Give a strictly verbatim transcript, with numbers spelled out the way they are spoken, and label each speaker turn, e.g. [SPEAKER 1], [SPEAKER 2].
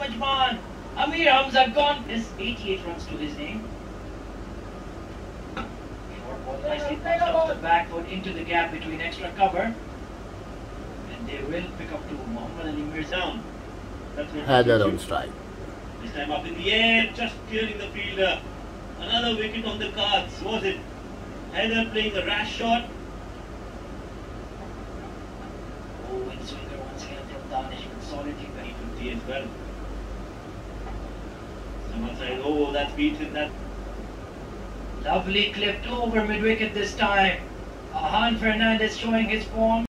[SPEAKER 1] Majman. Amir Hamza gone. There's eighty-eight runs to his name. Short ball nicely comes off the back foot into the gap between extra cover. And they will pick up to Muhammad Ali Mirza.
[SPEAKER 2] Heather on strike.
[SPEAKER 3] This time up in the air, just clearing the fielder. Another wicket on the cards, was it? Heather playing a rash shot.
[SPEAKER 1] Oh, in swinger once again from Danish, consolidating the
[SPEAKER 3] D fifty as well. Someone said, oh, that's beaten that.
[SPEAKER 1] lovely clipped over mid wicket this time. Ahan Fernandez showing his form.